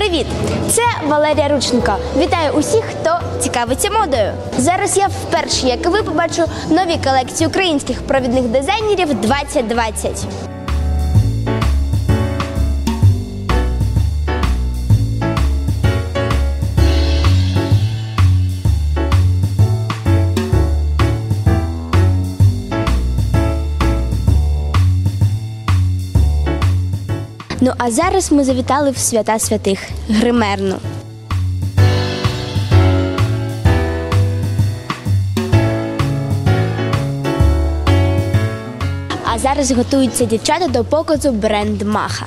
Привіт! Це Валерія Рученко. Вітаю усіх, хто цікавиться модою. Зараз я вперше, як і ви, побачу нові колекції українських провідних дизайнерів 2020. Ну а зараз ми завітали в свята святих – гримерну. А зараз готуються дівчата до показу бренд Маха.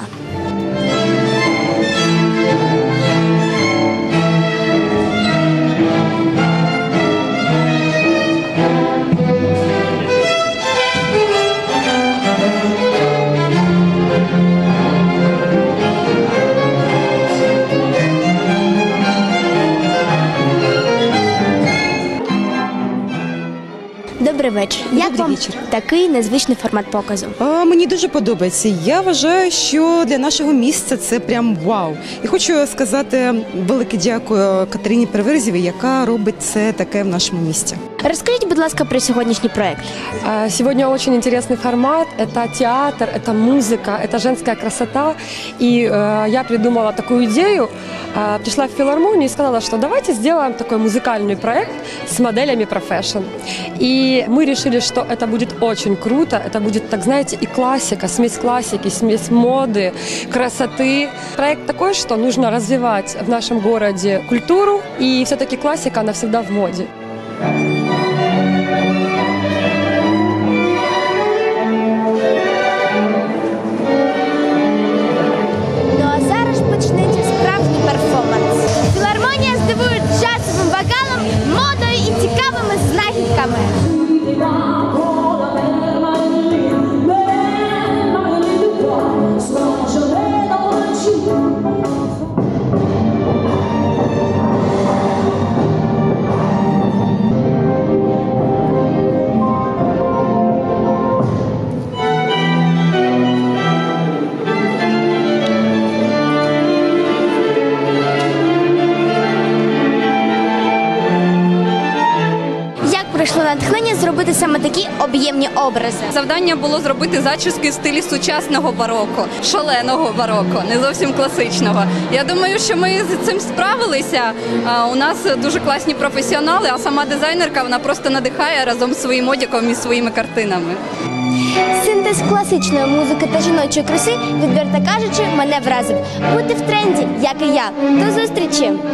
Добрий вечір. Як вам такий незвичний формат показу? Мені дуже подобається. Я вважаю, що для нашого місця це прям вау. І хочу сказати велике дякую Катерині Переверзєвій, яка робить це таке в нашому місті. Розкажіть, будь ласка, про сьогоднішній проект. Сегодня очень интересный формат. Это театр, это музыка, это женская красота. И я придумала такую идею, пришла в филармонию и сказала, что давайте сделаем такой музыкальный проект с моделями профессион. И мы решили, что это будет очень круто. Это будет, так знаете, и классика, смесь классики, смесь моды, красоты. Проект такой, что нужно развивать в нашем городе культуру. И все-таки классика, она всегда в моде. Почнеться справжній перформанс. Філармонія здивує джазовим вокалом, модою і цікавими знахідками. Прийшло натхнення зробити саме такі об'ємні образи. Завдання було зробити зачіски в стилі сучасного бароко, шаленого бароко, не зовсім класичного. Я думаю, що ми з цим справилися. У нас дуже класні професіонали, а сама дизайнерка, вона просто надихає разом з своїм одягом і своїми картинами. Синтез класичної музики та жіночої краси, відверто кажучи, мене вразив. Будьте в тренді, як і я. До зустрічі!